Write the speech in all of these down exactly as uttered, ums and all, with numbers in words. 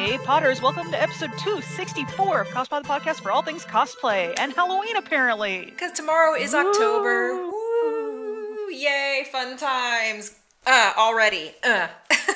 Hey Potters, welcome to episode two sixty-four of Cosplay the Podcast for all things cosplay and Halloween apparently. Because tomorrow is October. Woo! Woo! Yay, fun times. Uh, already. Uh.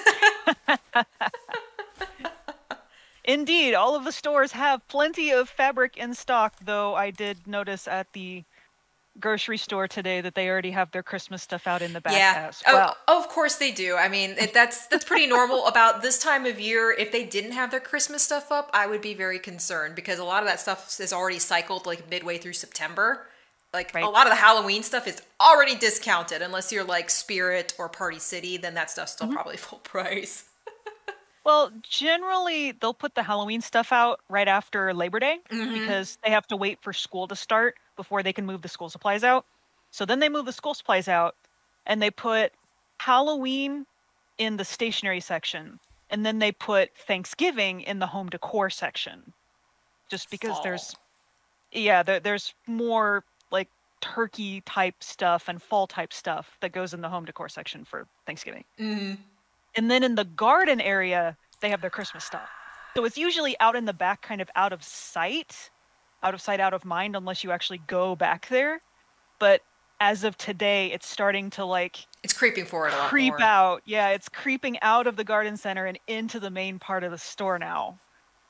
Indeed, all of the stores have plenty of fabric in stock, though I did notice at the grocery store today that they already have their Christmas stuff out in the back Yeah. as well. Oh, of course they do. I mean, it, that's that's pretty normal about this time of year. If they didn't have their Christmas stuff up, I would be very concerned because a lot of that stuff is already cycled like midway through September. Like Right. a lot of the Halloween stuff is already discounted unless you're like Spirit or Party City, then that stuff's still mm-hmm. probably full price. Well, generally, they'll put the Halloween stuff out right after Labor Day mm-hmm. because they have to wait for school to start before they can move the school supplies out. So then they move the school supplies out and they put Halloween in the stationery section. And then they put Thanksgiving in the home decor section. Just because fall. there's, yeah, there, there's more like turkey type stuff and fall type stuff that goes in the home decor section for Thanksgiving. Mm-hmm. And then in the garden area, they have their Christmas stuff. So it's usually out in the back, kind of out of sight, out of sight, out of mind, unless you actually go back there. But as of today, it's starting to like... It's creeping forward a lot Creep more. out. Yeah, it's creeping out of the garden center and into the main part of the store now.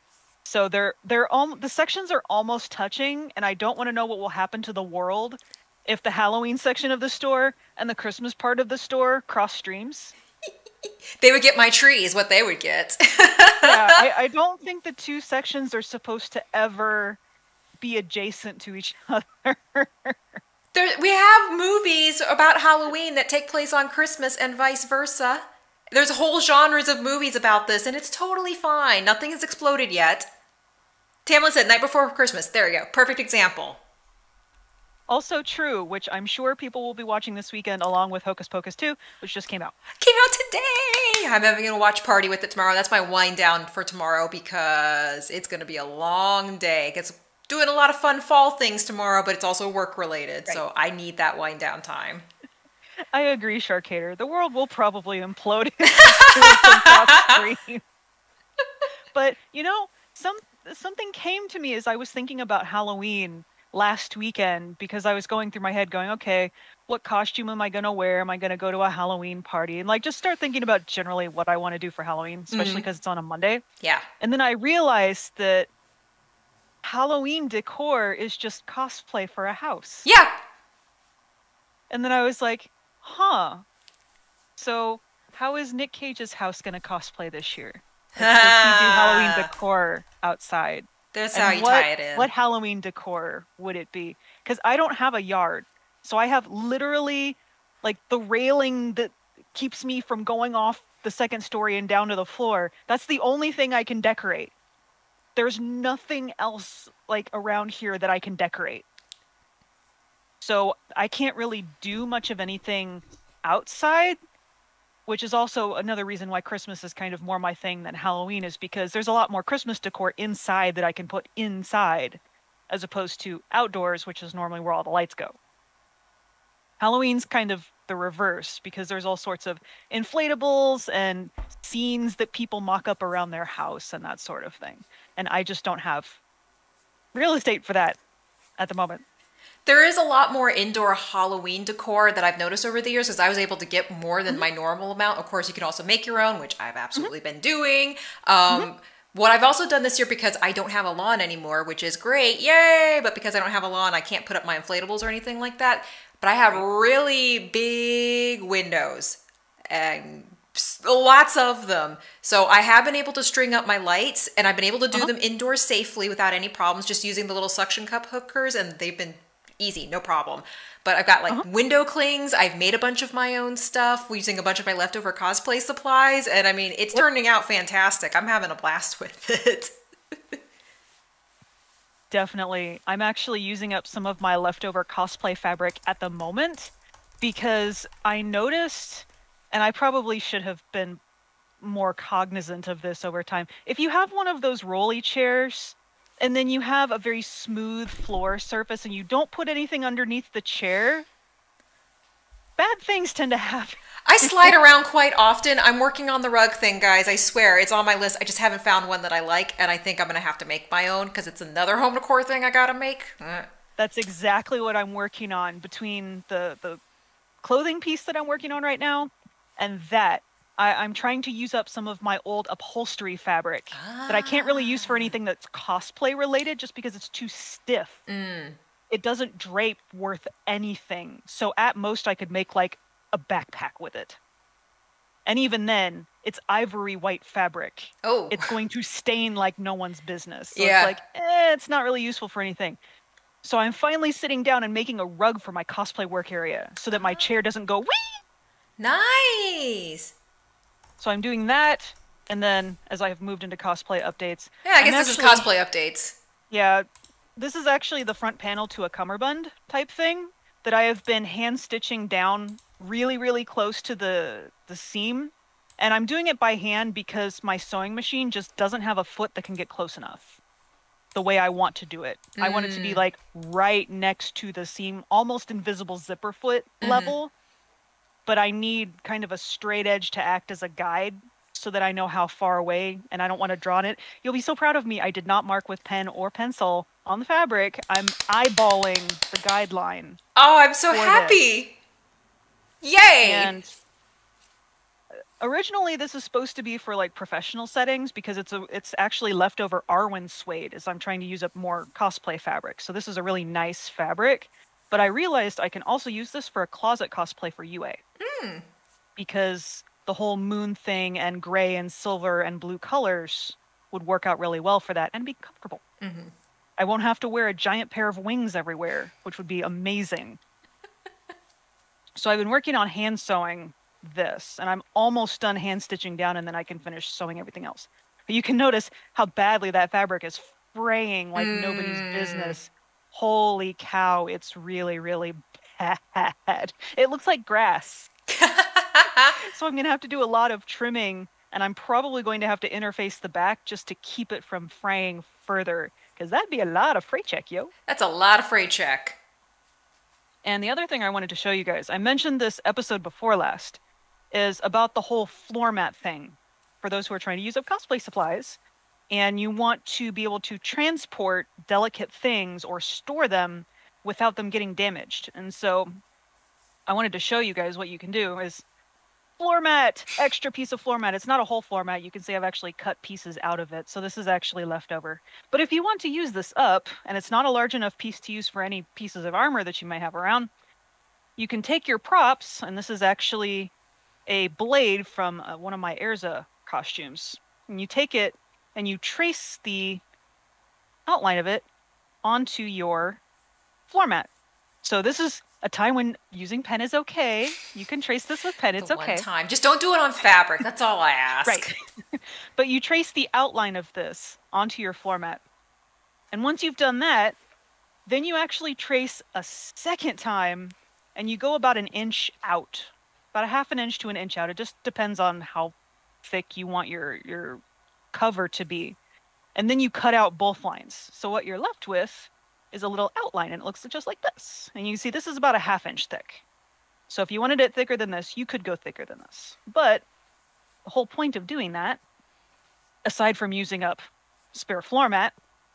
So they're, they're al- the sections are almost touching, and I don't want to know what will happen to the world if the Halloween section of the store and the Christmas part of the store cross streams. They would get my tree is what they would get. yeah, I, I don't think the two sections are supposed to ever be adjacent to each other. There, we have movies about Halloween that take place on Christmas and vice versa. There's whole genres of movies about this, and it's totally fine. Nothing has exploded yet. Tamlin said, Night Before Christmas. There you go. Perfect example. Also true, which I'm sure people will be watching this weekend along with Hocus Pocus two, which just came out. Came out today! I'm having a watch party with it tomorrow. That's my wind down for tomorrow because it's going to be a long day. It's doing a lot of fun fall things tomorrow, but it's also work related. Right. So I need that wind down time. I agree, Sharkator. The world will probably implode if But, you know, some something came to me as I was thinking about Halloween last weekend because I was going through my head going, okay, what costume am I going to wear? Am I going to go to a Halloween party? And like just start thinking about generally what I want to do for Halloween, especially because mm-hmm. it's on a Monday. Yeah. And then I realized that Halloween decor is just cosplay for a house. Yeah. And then I was like, huh. So how is Nick Cage's house going to cosplay this year? Like, does he do Halloween decor outside? That's and how you what, tie it in. What Halloween decor would it be? Because I don't have a yard. So I have literally like the railing that keeps me from going off the second story and down to the floor. That's the only thing I can decorate. There's nothing else like around here that I can decorate. So I can't really do much of anything outside, which is also another reason why Christmas is kind of more my thing than Halloween, is because there's a lot more Christmas decor inside that I can put inside as opposed to outdoors, which is normally where all the lights go. Halloween's kind of the reverse because there's all sorts of inflatables and scenes that people mock up around their house and that sort of thing. And I just don't have real estate for that at the moment. There is a lot more indoor Halloween decor that I've noticed over the years because I was able to get more than mm-hmm. my normal amount. Of course, you can also make your own, which I've absolutely mm-hmm. been doing. Um, mm-hmm. What I've also done this year, because I don't have a lawn anymore, which is great, yay! But because I don't have a lawn, I can't put up my inflatables or anything like that. But I have really big windows and lots of them. So I have been able to string up my lights, and I've been able to do uh-huh. them indoors safely without any problems, just using the little suction cup hookers, and they've been easy, no problem. But I've got like uh-huh. window clings. I've made a bunch of my own stuff using a bunch of my leftover cosplay supplies. And I mean, it's what? turning out fantastic. I'm having a blast with it. Definitely. I'm actually using up some of my leftover cosplay fabric at the moment because I noticed, and I probably should have been more cognizant of this over time. If you have one of those rolly chairs, and then you have a very smooth floor surface and you don't put anything underneath the chair, bad things tend to happen. I slide around quite often. I'm working on the rug thing, guys. I swear. It's on my list. I just haven't found one that I like, and I think I'm going to have to make my own because it's another home decor thing I got to make. Uh. That's exactly what I'm working on between the, the clothing piece that I'm working on right now and that. I, I'm trying to use up some of my old upholstery fabric ah. that I can't really use for anything that's cosplay related just because it's too stiff. Mm. It doesn't drape worth anything. So at most I could make like a backpack with it. And even then, it's ivory white fabric. Oh. It's going to stain like no one's business. So yeah. it's like, eh, it's not really useful for anything. So I'm finally sitting down and making a rug for my cosplay work area so that my chair doesn't go whee! Nice! So I'm doing that, and then as I have moved into cosplay updates... Yeah, I guess I'm this actually, is cosplay updates. Yeah, this is actually the front panel to a cummerbund type thing that I have been hand-stitching down really, really close to the, the seam. And I'm doing it by hand because my sewing machine just doesn't have a foot that can get close enough the way I want to do it. Mm. I want it to be like right next to the seam, almost invisible zipper foot mm-hmm. level. But I need kind of a straight edge to act as a guide so that I know how far away and I don't want to draw on it. You'll be so proud of me. I did not mark with pen or pencil on the fabric. I'm eyeballing the guideline. Oh, I'm so happy. This. Yay! And originally this is supposed to be for like professional settings because it's a it's actually leftover Arwen suede as I'm trying to use up more cosplay fabric. So this is a really nice fabric. But I realized I can also use this for a closet cosplay for U A. Mm. Because the whole moon thing and gray and silver and blue colors would work out really well for that and be comfortable. Mm-hmm. I won't have to wear a giant pair of wings everywhere, which would be amazing. So I've been working on hand sewing this, and I'm almost done hand stitching down, and then I can finish sewing everything else. But you can notice how badly that fabric is fraying like mm. nobody's business. Holy cow, it's really, really bad. It looks like grass. So I'm going to have to do a lot of trimming, and I'm probably going to have to interface the back just to keep it from fraying further, because that'd be a lot of fray check, yo. That's a lot of fray check. And the other thing I wanted to show you guys, I mentioned this episode before last, is about the whole floor mat thing. For those who are trying to use up cosplay supplies, and you want to be able to transport delicate things or store them without them getting damaged. And so I wanted to show you guys what you can do is floor mat, extra piece of floor mat. It's not a whole floor mat. You can see I've actually cut pieces out of it. So this is actually leftover. But if you want to use this up, and it's not a large enough piece to use for any pieces of armor that you might have around, you can take your props, and this is actually a blade from uh, one of my Erza costumes. And you take it and you trace the outline of it onto your floor mat. So this is a time when using pen is okay. You can trace this with pen, it's the okay. One time. Just don't do it on fabric, that's all I ask. Right. But you trace the outline of this onto your floor mat. And once you've done that, then you actually trace a second time and you go about an inch out. About a half an inch to an inch out. It just depends on how thick you want your, your cover to be. And then you cut out both lines. So what you're left with is a little outline, and it looks just like this. And you can see this is about a half inch thick. So if you wanted it thicker than this, you could go thicker than this. But the whole point of doing that, aside from using up spare floor mat,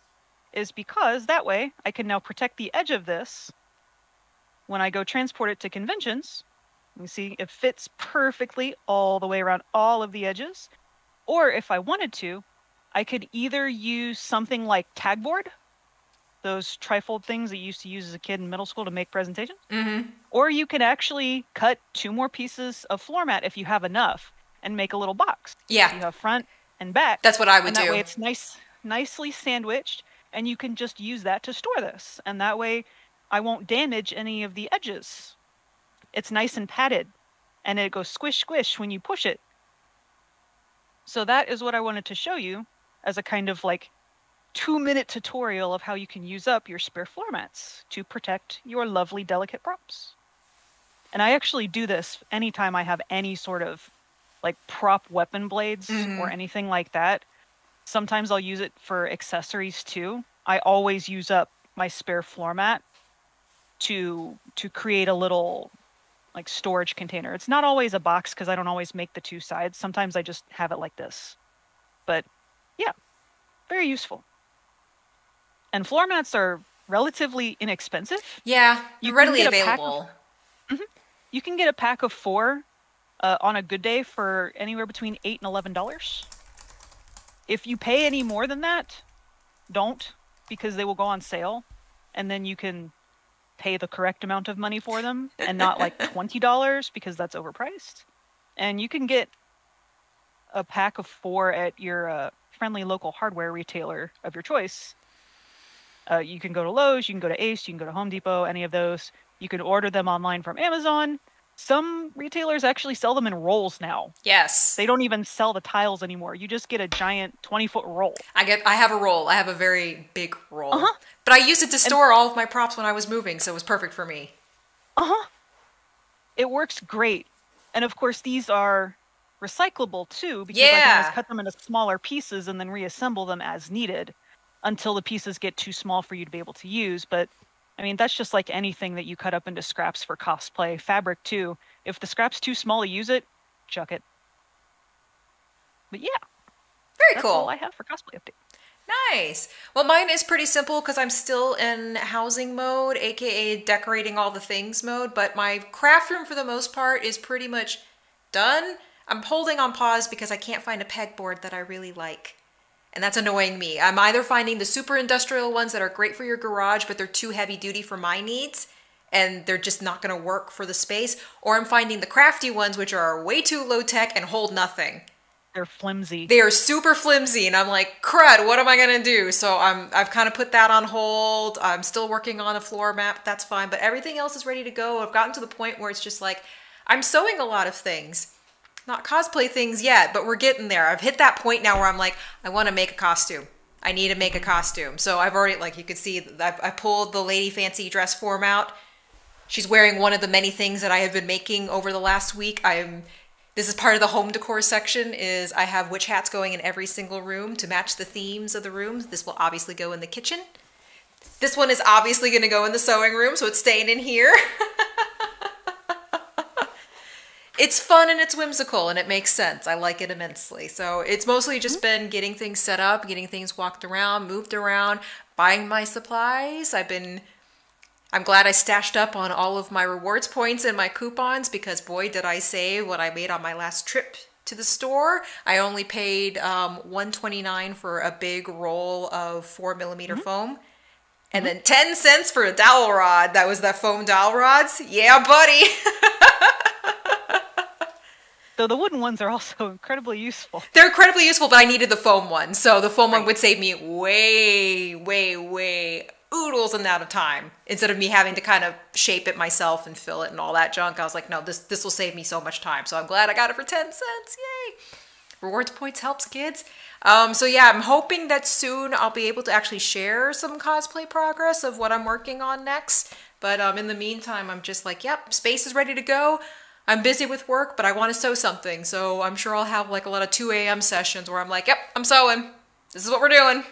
is because that way I can now protect the edge of this when I go transport it to conventions. You see it fits perfectly all the way around all of the edges. Or if I wanted to, I could either use something like tagboard, those trifold things that you used to use as a kid in middle school to make presentations. Mm-hmm. Or you can actually cut two more pieces of floor mat if you have enough and make a little box. Yeah. So you have front and back. That's what I would and that do. That way it's nice, nicely sandwiched, and you can just use that to store this. And that way I won't damage any of the edges. It's nice and padded, and it goes squish, squish when you push it. So that is what I wanted to show you as a kind of like two-minute tutorial of how you can use up your spare floor mats to protect your lovely, delicate props. And I actually do this anytime I have any sort of like prop weapon blades mm-hmm. or anything like that. Sometimes I'll use it for accessories too. I always use up my spare floor mat to to create a little like storage container. It's not always a box because I don't always make the two sides. Sometimes I just have it like this. But yeah, very useful. And floor mats are relatively inexpensive. Yeah, You readily can get a pack available. of- Mhm. You can get a pack of four uh, on a good day for anywhere between eight and eleven dollars. If you pay any more than that, don't, because they will go on sale, and then you can pay the correct amount of money for them and not like twenty dollars because that's overpriced. And you can get a pack of four at your uh, friendly local hardware retailer of your choice. Uh, you can go to Lowe's, you can go to Ace, you can go to Home Depot, any of those. You can order them online from Amazon. Some retailers actually sell them in rolls now. Yes. They don't even sell the tiles anymore. You just get a giant twenty foot roll. I get I have a roll. I have a very big roll. Uh-huh. But I used it to store and all of my props when I was moving, so it was perfect for me. Uh-huh. It works great. And of course these are recyclable too, because yeah. I can always cut them into smaller pieces and then reassemble them as needed until the pieces get too small for you to be able to use. But I mean, that's just like anything that you cut up into scraps for cosplay. Fabric too. If the scrap's too small to use it, chuck it. But yeah. Very that's cool. all I have for cosplay update. Nice. Well, mine is pretty simple because I'm still in housing mode, aka decorating all the things mode, but my craft room for the most part is pretty much done. I'm holding on pause because I can't find a pegboard that I really like. And that's annoying me. I'm either finding the super industrial ones that are great for your garage, but they're too heavy duty for my needs, and they're just not going to work for the space, or I'm finding the crafty ones which are way too low tech and hold nothing. They're flimsy. They are super flimsy, and I'm like, crud, what am I gonna do? So I'm, I've kind of put that on hold. I'm still working on a floor map, that's fine, but everything else is ready to go. I've gotten to the point where it's just like, I'm sewing a lot of things. Not cosplay things yet, but we're getting there. I've hit that point now where I'm like, I want to make a costume. I need to make a costume. So I've already, like you could see, I, I pulled the lady fancy dress form out. She's wearing one of the many things that I have been making over the last week. I'm, this is part of the home decor section, is I have witch hats going in every single room to match the themes of the rooms. This will obviously go in the kitchen. This one is obviously going to go in the sewing room, so it's staying in here. It's fun and it's whimsical and it makes sense. I like it immensely. So it's mostly just been getting things set up, getting things walked around, moved around, buying my supplies. I've been, I'm glad I stashed up on all of my rewards points and my coupons, because boy, did I save what I made on my last trip to the store. I only paid um, one twenty-nine for a big roll of four millimeter mm-hmm. foam. And mm-hmm. then ten cents for a dowel rod. That was that foam dowel rods. Yeah, buddy. So the wooden ones are also incredibly useful. They're incredibly useful, but I needed the foam one. So the foam right. one would save me way, way, way oodles amount of time. Instead of me having to kind of shape it myself and fill it and all that junk, I was like, no, this this will save me so much time. So I'm glad I got it for ten cents. Yay! Rewards points helps, kids. Um, so yeah, I'm hoping that soon I'll be able to actually share some cosplay progress of what I'm working on next. But um, in the meantime, I'm just like, yep, space is ready to go. I'm busy with work, but I want to sew something, so I'm sure I'll have like a lot of two A M sessions where I'm like, yep, I'm sewing. This is what we're doing.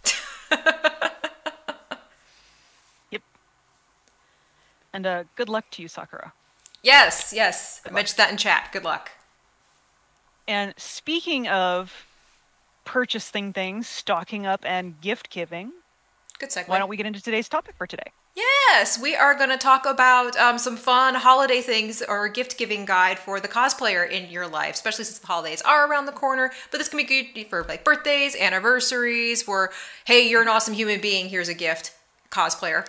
Yep. And uh, good luck to you, Sakura. Yes, yes. Good I mentioned luck. that in chat. Good luck. And speaking of purchasing things, stocking up, and gift giving, good segue. Why don't we get into today's topic for today? Yes, we are going to talk about um, some fun holiday things or gift-giving guide for the cosplayer in your life, especially since the holidays are around the corner. But this can be good for like birthdays, anniversaries, for, hey, you're an awesome human being, here's a gift, cosplayer.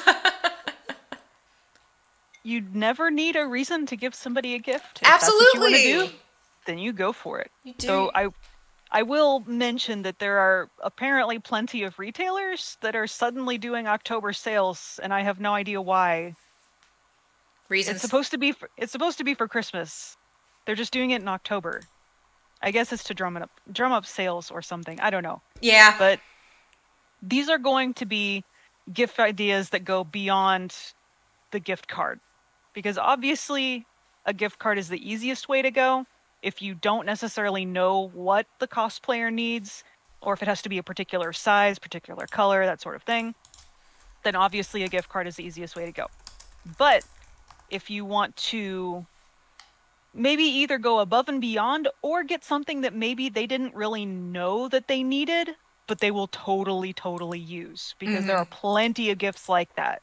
You'd never need a reason to give somebody a gift. If Absolutely. That's what you want to do, then you go for it. You do. So I... I will mention that there are apparently plenty of retailers that are suddenly doing October sales, and I have no idea why. Reasons? It's supposed to be for, it's supposed to be for Christmas. They're just doing it in October. I guess it's to drum it up, drum up sales or something. I don't know. Yeah. But these are going to be gift ideas that go beyond the gift card, because obviously a gift card is the easiest way to go. If you don't necessarily know what the cosplayer needs, or if it has to be a particular size, particular color, that sort of thing, then obviously a gift card is the easiest way to go. But if you want to maybe either go above and beyond or get something that maybe they didn't really know that they needed, but they will totally, totally use, because there are plenty of gifts like that.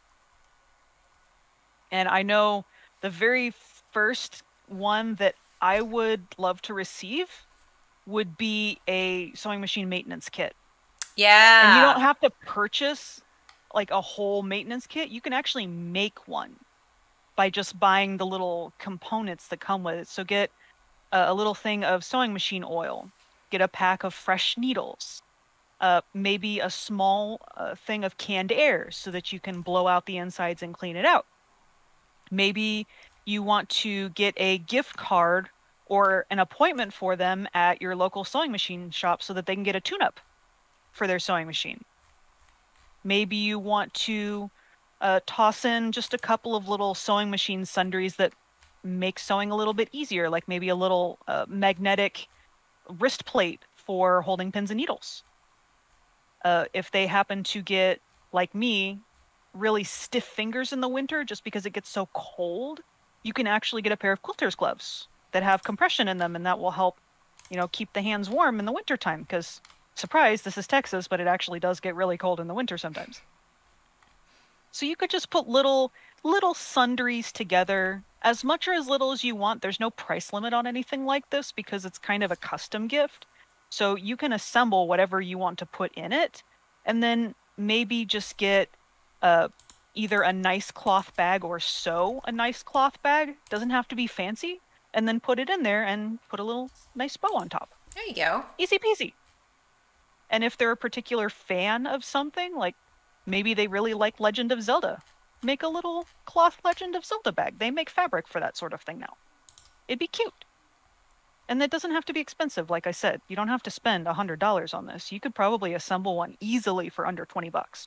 And I know the very first one that I would love to receive would be a sewing machine maintenance kit. Yeah. And you don't have to purchase like a whole maintenance kit. You can actually make one by just buying the little components that come with it. So get a, a little thing of sewing machine oil, get a pack of fresh needles, uh, maybe a small uh, thing of canned air so that you can blow out the insides and clean it out. Maybe you want to get a gift card or an appointment for them at your local sewing machine shop so that they can get a tune-up for their sewing machine. Maybe you want to uh, toss in just a couple of little sewing machine sundries that make sewing a little bit easier, like maybe a little uh, magnetic wrist plate for holding pins and needles. Uh, if they happen to get, like me, really stiff fingers in the winter just because it gets so cold, you can actually get a pair of quilter's gloves that have compression in them, and that will help, you know, keep the hands warm in the wintertime, because, surprise, this is Texas, but it actually does get really cold in the winter sometimes. So you could just put little little sundries together, as much or as little as you want. There's no price limit on anything like this because it's kind of a custom gift. So you can assemble whatever you want to put in it, and then maybe just get uh, either a nice cloth bag or sew a nice cloth bag. Doesn't have to be fancy. And then put it in there and put a little nice bow on top. There you go. Easy peasy. And if they're a particular fan of something, like maybe they really like Legend of Zelda, make a little cloth Legend of Zelda bag. They make fabric for that sort of thing now. It'd be cute. And it doesn't have to be expensive, like I said. You don't have to spend one hundred dollars on this. You could probably assemble one easily for under twenty bucks.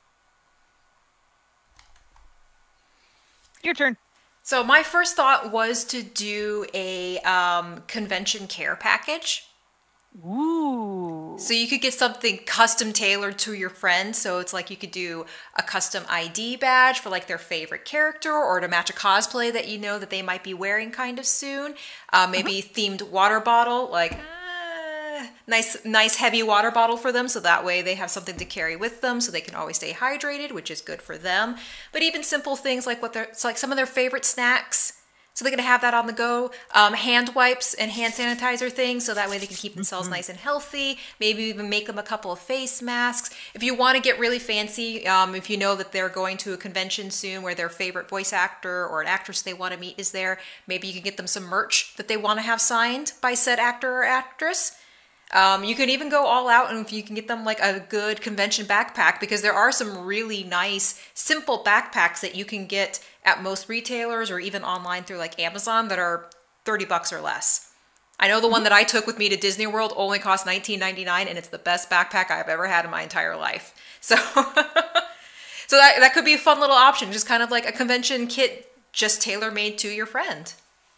Your turn. So my first thought was to do a um, convention care package. Ooh. So you could get something custom tailored to your friends. So it's like you could do a custom I D badge for like their favorite character, or to match a cosplay that you know that they might be wearing kind of soon. Uh, maybe uh-huh. themed water bottle, like uh, nice, nice heavy water bottle for them. So that way they have something to carry with them, so they can always stay hydrated, which is good for them. But even simple things like what they're, it's like some of their favorite snacks. So they're going to have that on the go. Um, hand wipes and hand sanitizer things, so that way they can keep themselves mm-hmm. nice and healthy. Maybe even make them a couple of face masks. If you want to get really fancy, um, if you know that they're going to a convention soon where their favorite voice actor or an actress they want to meet is there, maybe you can get them some merch that they want to have signed by said actor or actress. Um, you can even go all out, and if you can get them like a good convention backpack, because there are some really nice, simple backpacks that you can get at most retailers or even online through like Amazon that are thirty bucks or less. I know the one that I took with me to Disney World only cost nineteen ninety-nine, and it's the best backpack I've ever had in my entire life. So, so that, that could be a fun little option, just kind of like a convention kit, just tailor-made to your friend.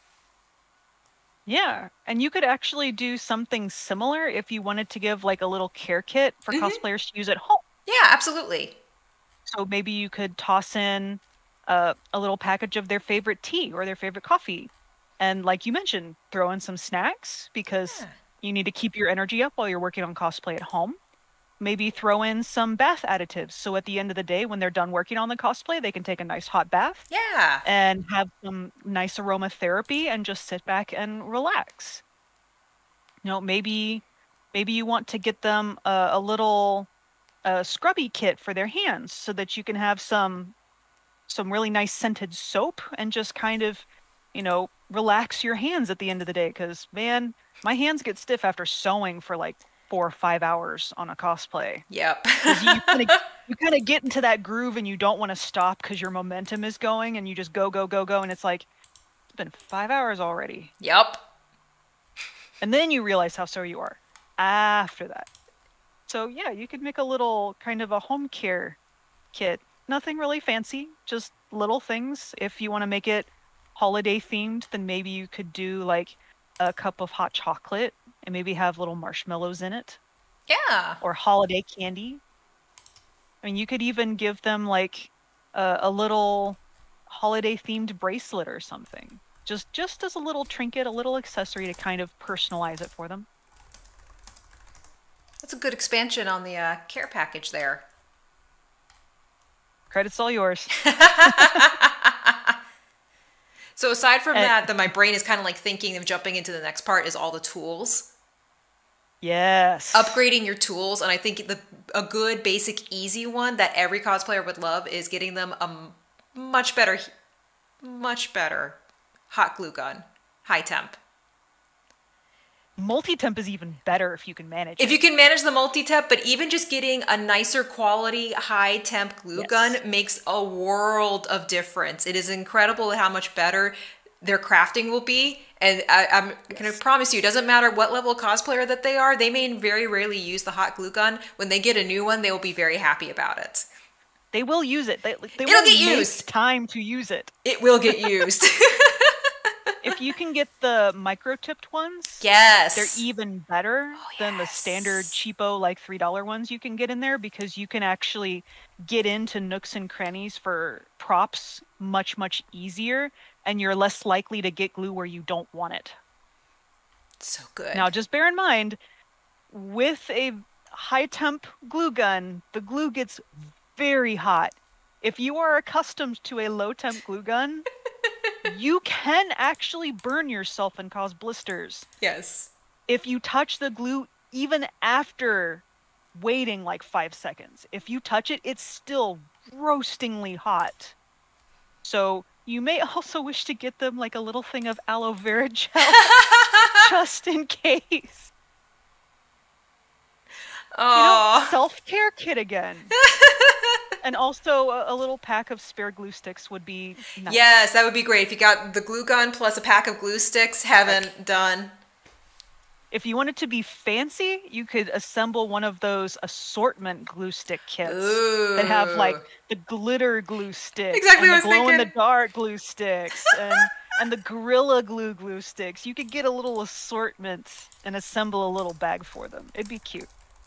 Yeah, and you could actually do something similar if you wanted to give like a little care kit for mm-hmm. cosplayers to use at home. Yeah, absolutely. So maybe you could toss in uh, a little package of their favorite tea or their favorite coffee. And like you mentioned, throw in some snacks, because yeah. you need to keep your energy up while you're working on cosplay at home. Maybe throw in some bath additives, so at the end of the day, when they're done working on the cosplay, they can take a nice hot bath. Yeah. And have some nice aromatherapy and just sit back and relax. You know, maybe maybe you want to get them a, a little uh, scrubby kit for their hands, so that you can have some some really nice scented soap and just kind of, you know, relax your hands at the end of the day. Because, man, my hands get stiff after sewing for like four or five hours on a cosplay. Yep. you kind of you kind of get into that groove and you don't want to stop because your momentum is going, and you just go, go, go, go. And it's like, it's been five hours already. Yep. And then you realize how sore you are after that. So yeah, you could make a little kind of a home care kit. Nothing really fancy, just little things. If you want to make it holiday themed, then maybe you could do like a cup of hot chocolate and maybe have little marshmallows in it. Yeah. Or holiday candy. I mean, you could even give them like a, a little holiday themed bracelet or something. Just just as a little trinket, a little accessory to kind of personalize it for them. That's a good expansion on the uh, care package there. Credit's all yours. So aside from and, that, then my brain is kind of like thinking of jumping into the next part is all the tools. Yes. Upgrading your tools, and I think the a good, basic, easy one that every cosplayer would love is getting them a much better, much better hot glue gun, high temp. Multi-temp is even better if you can manage If it. you can manage the multi-temp, but even just getting a nicer quality high temp glue yes. gun makes a world of difference. It is incredible how much better their crafting will be. And I, I'm yes. can I promise you, it doesn't matter what level of cosplayer that they are, they may very rarely use the hot glue gun. When they get a new one, they will be very happy about it. They will use it. They, they It'll will get make used. time to use it. It will get used. If you can get the micro-tipped ones, yes, they're even better oh, than yes. the standard cheapo, like three dollar ones you can get in there, because you can actually get into nooks and crannies for props much, much easier, and you're less likely to get glue where you don't want it. So good. Now, just bear in mind, with a high-temp glue gun, the glue gets very hot. If you are accustomed to a low-temp glue gun, you can actually burn yourself and cause blisters. Yes. If you touch the glue, even after waiting like five seconds, if you touch it, it's still roastingly hot. So you may also wish to get them like a little thing of aloe vera gel just in case. Oh. You know, self-care kit again. And also a, a little pack of spare glue sticks would be nice. Yes, that would be great. If you got the glue gun plus a pack of glue sticks, heaven right. done. If you wanted to be fancy, you could assemble one of those assortment glue stick kits Ooh. that have like the glitter glue sticks, exactly and what the I was glow thinking. in the dark glue sticks, and and the Gorilla Glue glue sticks. You could get a little assortment and assemble a little bag for them. It'd be cute.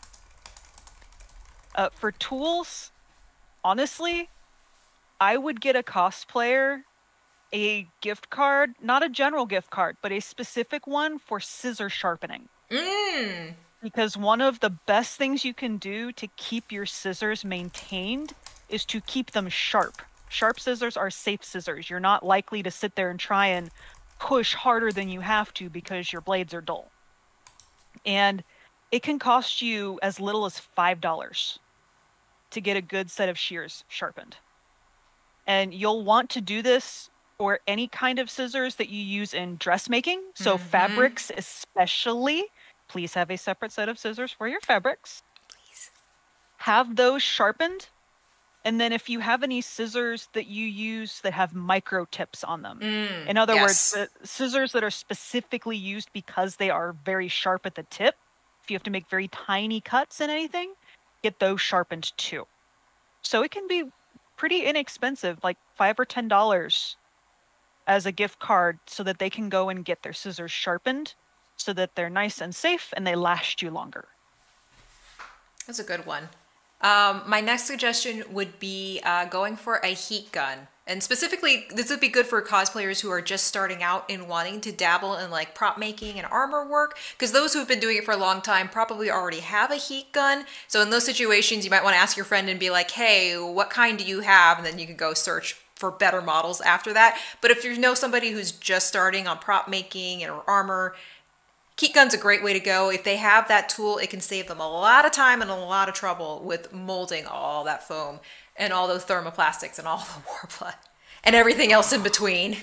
Uh, for tools, honestly, I would get a cosplayer a gift card, not a general gift card, but a specific one for scissor sharpening. Mm. Because one of the best things you can do to keep your scissors maintained is to keep them sharp. Sharp scissors are safe scissors. You're not likely to sit there and try and push harder than you have to because your blades are dull. And it can cost you as little as five dollars to get a good set of shears sharpened. And you'll want to do this for any kind of scissors that you use in dressmaking. So mm-hmm. fabrics especially, please have a separate set of scissors for your fabrics. Please. Have those sharpened. And then if you have any scissors that you use that have micro tips on them, mm, in other yes. words, the scissors that are specifically used because they are very sharp at the tip, if you have to make very tiny cuts in anything, get those sharpened too. So it can be pretty inexpensive, like five or ten dollars as a gift card, so that they can go and get their scissors sharpened so that they're nice and safe and they last you longer. That's a good one. Um, my next suggestion would be uh, going for a heat gun. And specifically, this would be good for cosplayers who are just starting out and wanting to dabble in like prop making and armor work, because those who have been doing it for a long time probably already have a heat gun. So in those situations, you might want to ask your friend and be like, hey, what kind do you have? And then you can go search for better models after that. But if you know somebody who's just starting on prop making or armor, heat gun's a great way to go. If they have that tool, it can save them a lot of time and a lot of trouble with molding all that foam and all those thermoplastics and all the Worbla and everything else in between.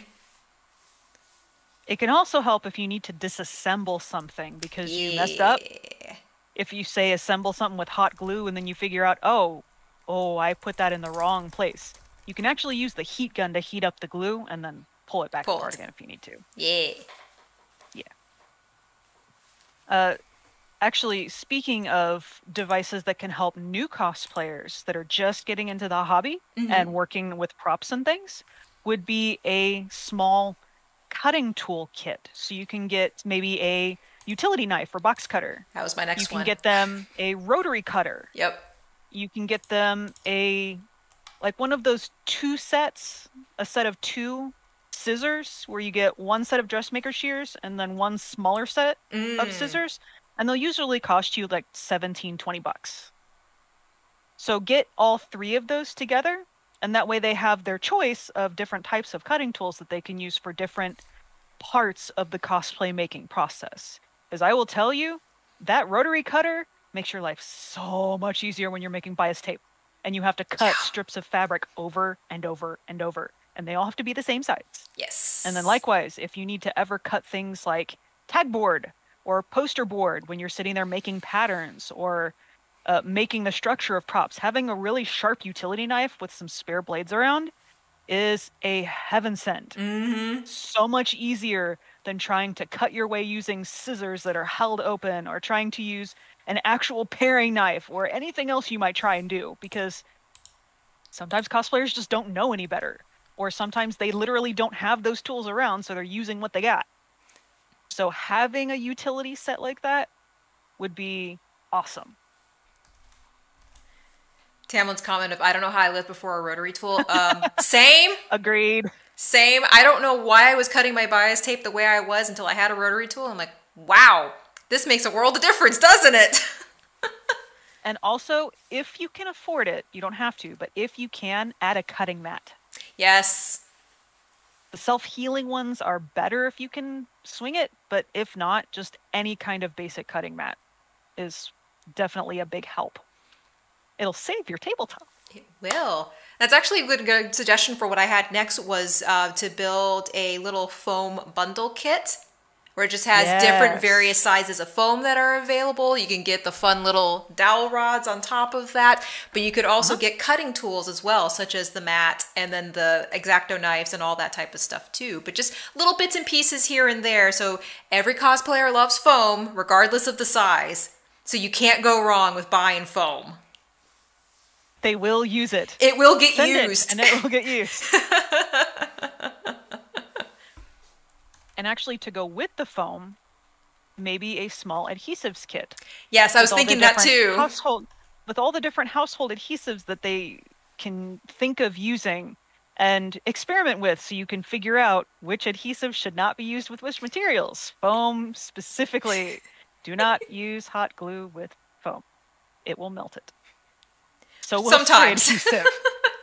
It can also help if you need to disassemble something because yeah. you messed up. If you say assemble something with hot glue and then you figure out, oh, oh, I put that in the wrong place. You can actually use the heat gun to heat up the glue and then pull it back pull apart it. again if you need to. Yeah. Yeah. Uh, actually, speaking of devices that can help new cosplayers that are just getting into the hobby mm-hmm. and working with props and things, would be a small cutting tool kit. So you can get maybe a utility knife or box cutter. That was my next one. You can one. get them a rotary cutter. Yep. You can get them a like one of those two sets, a set of two scissors where you get one set of dressmaker shears and then one smaller set Mm. of scissors, and they'll usually cost you like seventeen, twenty bucks. So get all three of those together, and that way they have their choice of different types of cutting tools that they can use for different parts of the cosplay making process. Because I will tell you, that rotary cutter makes your life so much easier when you're making bias tape and you have to cut Yeah. strips of fabric over and over and over, and they all have to be the same size. Yes. And then likewise, if you need to ever cut things like tag board or poster board when you're sitting there making patterns or uh, making the structure of props, having a really sharp utility knife with some spare blades around is a heaven sent. Mm-hmm. So much easier than trying to cut your way using scissors that are held open or trying to use an actual paring knife or anything else you might try and do, because sometimes cosplayers just don't know any better, or sometimes they literally don't have those tools around, so they're using what they got. So having a utility set like that would be awesome. Tamlin's comment of, I don't know how I lived before a rotary tool. Um, same. Agreed. Same. I don't know why I was cutting my bias tape the way I was until I had a rotary tool. I'm like, wow, this makes a world of difference, doesn't it? And also, if you can afford it, you don't have to, but if you can, add a cutting mat. Yes. The self-healing ones are better if you can swing it, but if not, just any kind of basic cutting mat is definitely a big help. It'll save your tabletop. It will. That's actually a good, good suggestion for what I had next was uh, to build a little foam bundle kit where it just has Yes. different various sizes of foam that are available. You can get the fun little dowel rods on top of that, but you could also Uh-huh. get cutting tools as well, such as the mat and then the X-Acto knives and all that type of stuff too. But just little bits and pieces here and there. So every cosplayer loves foam, regardless of the size. So you can't go wrong with buying foam. They will use it. It will get Send used. it, and it will get used. And actually, to go with the foam, maybe a small adhesives kit. Yes, I was with all the thinking that different too. Household, with all the different household adhesives that they can think of using and experiment with, so you can figure out which adhesive should not be used with which materials. Foam specifically. Do not use hot glue with foam. It will melt it. So we'll Sometimes. spray adhesive.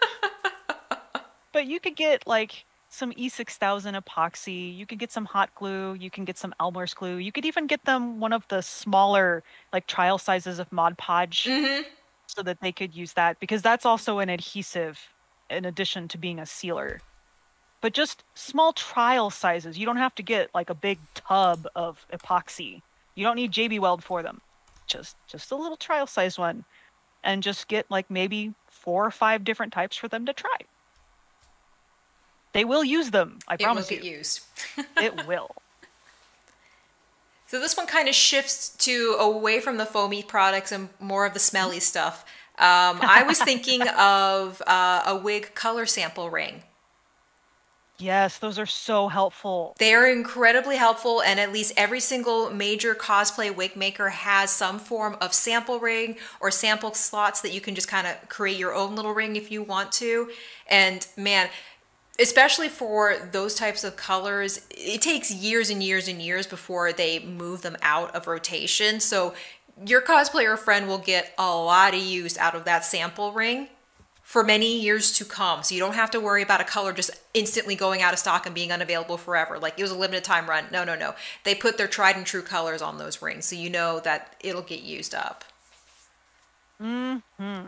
But you could get like some E six thousand epoxy, you could get some hot glue, you can get some Elmer's glue, you could even get them one of the smaller like trial sizes of Mod Podge Mm-hmm. so that they could use that, because that's also an adhesive in addition to being a sealer. But just small trial sizes. You don't have to get like a big tub of epoxy. You don't need J B Weld for them. Just just a little trial size one. And just get like maybe four or five different types for them to try. They will use them, I It will promise get you. used. It will. So this one kind of shifts to away from the foamy products and more of the smelly stuff. Um, I was thinking of uh, a wig color sample ring. Yes, those are so helpful. They are incredibly helpful, and at least every single major cosplay wig maker has some form of sample ring or sample slots that you can just kind of create your own little ring if you want to. And man, especially for those types of colors, it takes years and years and years before they move them out of rotation. So your cosplayer friend will get a lot of use out of that sample ring for many years to come. So you don't have to worry about a color just instantly going out of stock and being unavailable forever. Like it was a limited time run. No, no, no. They put their tried and true colors on those rings, so you know that it'll get used up. Mm-hmm.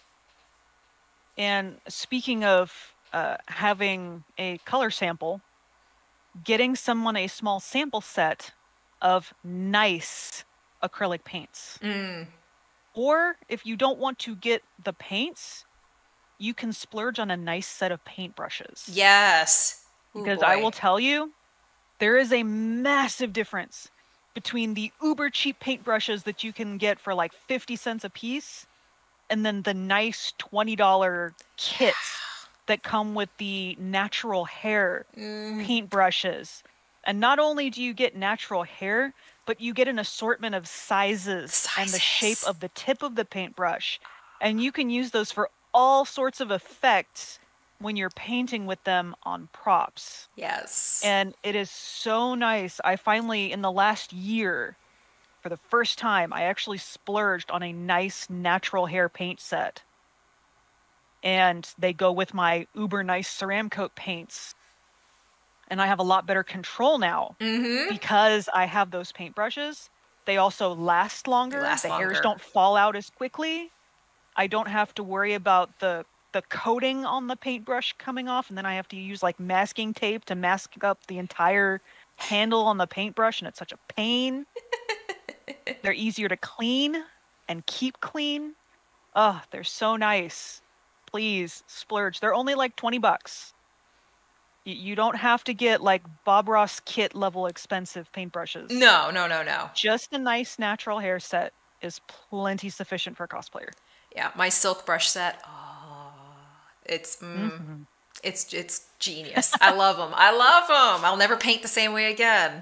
And speaking of uh, having a color sample, getting someone a small sample set of nice acrylic paints. Mm. Or if you don't want to get the paints, you can splurge on a nice set of paintbrushes. Yes. Ooh, Because I boy. will tell you, there is a massive difference between the uber cheap paintbrushes that you can get for like fifty cents a piece and then the nice twenty dollar kits that come with the natural hair Mm. paintbrushes. And not only do you get natural hair, but you get an assortment of sizes, and the shape Sizes. of the tip of the paintbrush. And you can use those for all sorts of effects when you're painting with them on props. Yes. And it is so nice. I finally, in the last year, for the first time, I actually splurged on a nice natural hair paint set. And they go with my uber nice Ceramcoat paints. And I have a lot better control now Mm-hmm. because I have those paintbrushes. They also last longer. Last the longer. hairs don't fall out as quickly. I don't have to worry about the the coating on the paintbrush coming off, and then I have to use like masking tape to mask up the entire handle on the paintbrush, and it's such a pain. They're easier to clean and keep clean. Oh, they're so nice. Please splurge. They're only like twenty bucks. Y- You don't have to get like Bob Ross kit level expensive paintbrushes. No, no, no, no. Just a nice natural hair set is plenty sufficient for a cosplayer. Yeah, my silk brush set. Oh, it's mm, Mm-hmm. it's it's genius. I love them. I love them. I'll never paint the same way again.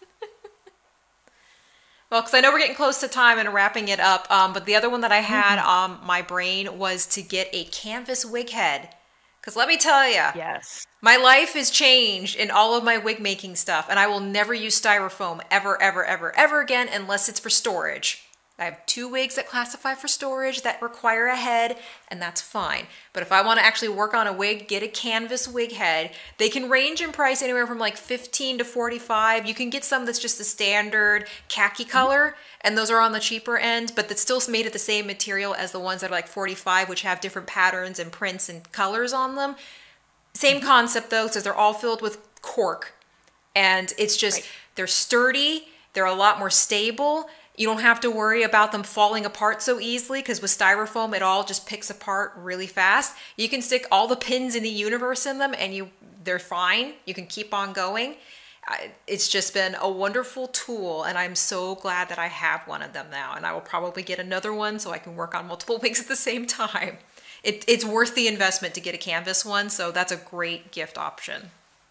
Well, because I know we're getting close to time and wrapping it up. Um, but the other one that I had on mm-hmm. um, my brain was to get a canvas wig head. Because let me tell you, yes, my life has changed in all of my wig making stuff, and I will never use styrofoam ever, ever, ever, ever again unless it's for storage. I have two wigs that classify for storage that require a head, and that's fine. But if I want to actually work on a wig, get a canvas wig head. They can range in price anywhere from like fifteen to forty-five. You can get some that's just the standard khaki color, and those are on the cheaper end, but that's still made of the same material as the ones that are like forty-five, which have different patterns and prints and colors on them. Same concept though, because they're all filled with cork. And it's just, right. They're sturdy, they're a lot more stable. You don't have to worry about them falling apart so easily because with styrofoam, it all just picks apart really fast. You can stick all the pins in the universe in them and you they're fine. You can keep on going. It's just been a wonderful tool, and I'm so glad that I have one of them now. And I will probably get another one so I can work on multiple wigs at the same time. It, it's worth the investment to get a canvas one, so that's a great gift option.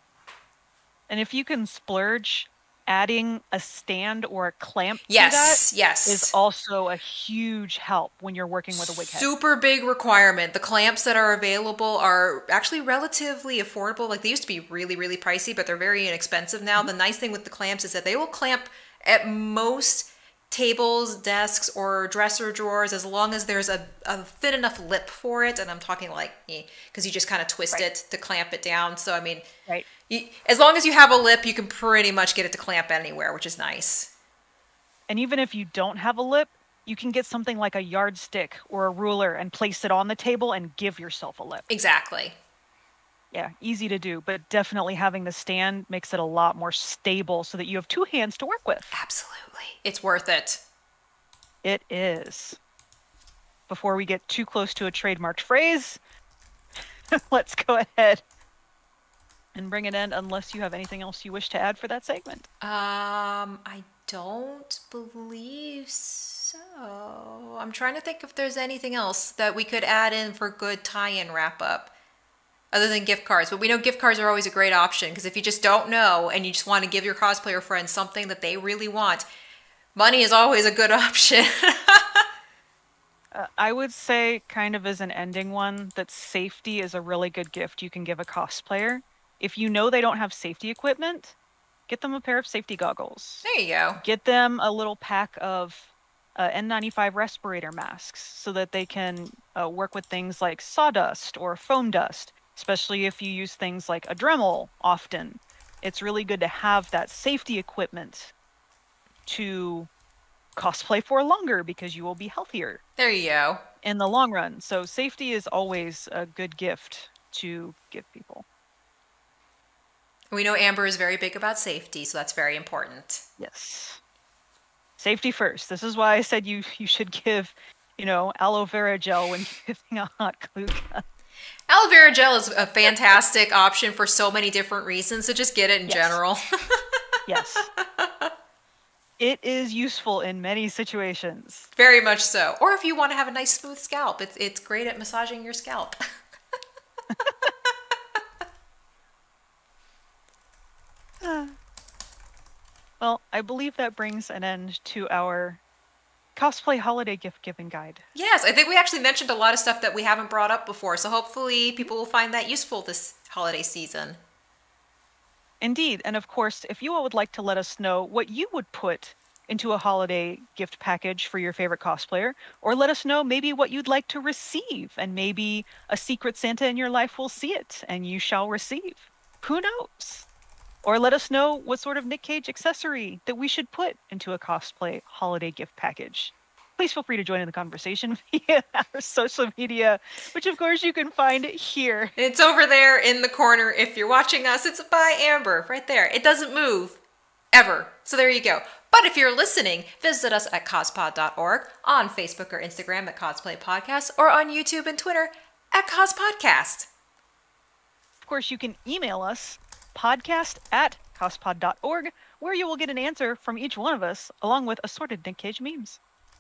And if you can splurge, adding a stand or a clamp yes, to that yes. is also a huge help when you're working with a wig head. Super big requirement. The clamps that are available are actually relatively affordable. Like they used to be really, really pricey, but they're very inexpensive now. Mm-hmm. The nice thing with the clamps is that they will clamp at most tables, desks, or dresser drawers as long as there's a, a thin enough lip for it. And I'm talking like, because you just kind of twist right. it to clamp it down. So, I mean, right. you, as long as you have a lip, you can pretty much get it to clamp anywhere, which is nice. And even if you don't have a lip, you can get something like a yardstick or a ruler and place it on the table and give yourself a lip. Exactly. Yeah, easy to do, but definitely having the stand makes it a lot more stable so that you have two hands to work with. Absolutely. It's worth it. It is. Before we get too close to a trademarked phrase, let's go ahead and bring it in unless you have anything else you wish to add for that segment. Um, I don't believe so. I'm trying to think if there's anything else that we could add in for good tie-in wrap-up. Other than gift cards. But we know gift cards are always a great option because if you just don't know and you just want to give your cosplayer friends something that they really want, money is always a good option. uh, I would say, kind of as an ending one, that safety is a really good gift you can give a cosplayer. If you know they don't have safety equipment, get them a pair of safety goggles. There you go. Get them a little pack of uh, N ninety-five respirator masks so that they can uh, work with things like sawdust or foam dust. Especially if you use things like a Dremel often. It's really good to have that safety equipment to cosplay for longer because you will be healthier. There you go. In the long run. So safety is always a good gift to give people. We know Amber is very big about safety, so that's very important. Yes. Safety first. This is why I said you, you should give, you know, aloe vera gel when giving a hot glue gun. Aloe vera gel is a fantastic option for so many different reasons, so just get it in yes. general. Yes. It is useful in many situations. Very much so. Or if you want to have a nice smooth scalp, it's, it's great at massaging your scalp. Well, I believe that brings an end to our cosplay holiday gift giving guide. Yes, I think we actually mentioned a lot of stuff that we haven't brought up before, so hopefully people will find that useful this holiday season. Indeed, and of course, if you all would like to let us know what you would put into a holiday gift package for your favorite cosplayer, or let us know maybe what you'd like to receive, and maybe a secret Santa in your life will see it and you shall receive. Who knows? Or let us know what sort of Nick Cage accessory that we should put into a cosplay holiday gift package. Please feel free to join in the conversation via our social media, which of course you can find here. It's over there in the corner. If you're watching us, it's by Amber, right there. It doesn't move, ever. So there you go. But if you're listening, visit us at cospod dot org, on Facebook or Instagram at Cosplay Podcast, or on YouTube and Twitter at Cospodcast. Of course, you can email us, podcast at cospod dot org, where you will get an answer from each one of us, along with assorted Nick Cage memes.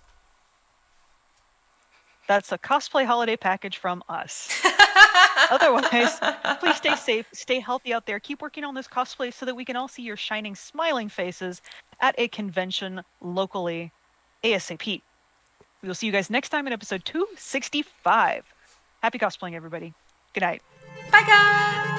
That's a cosplay holiday package from us. Otherwise, please stay safe, stay healthy out there, keep working on this cosplay so that we can all see your shining, smiling faces at a convention locally ASAP. We will see you guys next time in episode two sixty-five. Happy cosplaying, everybody. Good night. Bye, guys!